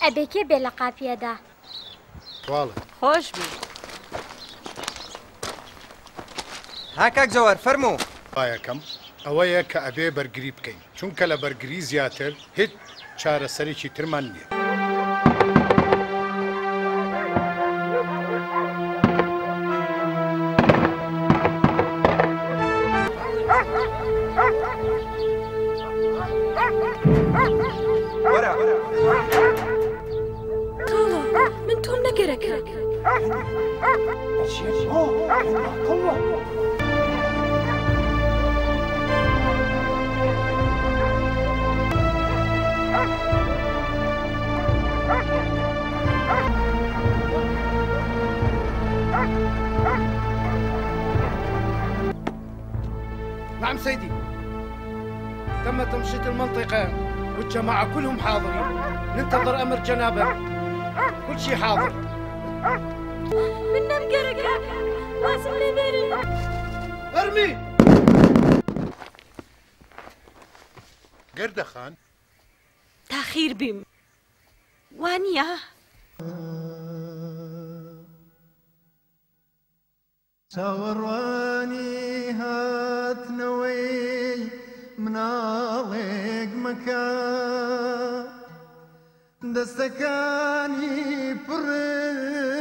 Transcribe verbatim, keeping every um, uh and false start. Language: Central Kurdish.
ئەبێکێ بێ لە قاپیەدا واڵە خۆش بی ها کاک جەوهەر فەرموو ئایەکەم ئەوەیە کە ئەبێ بەرگری بکەین چونکە لە بەرگری زیاتر هیچ چارەسەرێکی ترمان نییە. وەرە کاڵە من تۆم نەگەرەکە نعم سيدي، تم تمشيط المنطقة والجماعة كلهم حاضرين، ننتظر أمر جنابك. كل شيء حاضر. من نمقرك واسم لبيري ارمي گەردە خان تاخیر بیم وانیە چاوەڕوانی هاتنەوەی مناڵێک مەکە دەستەکانی پڕ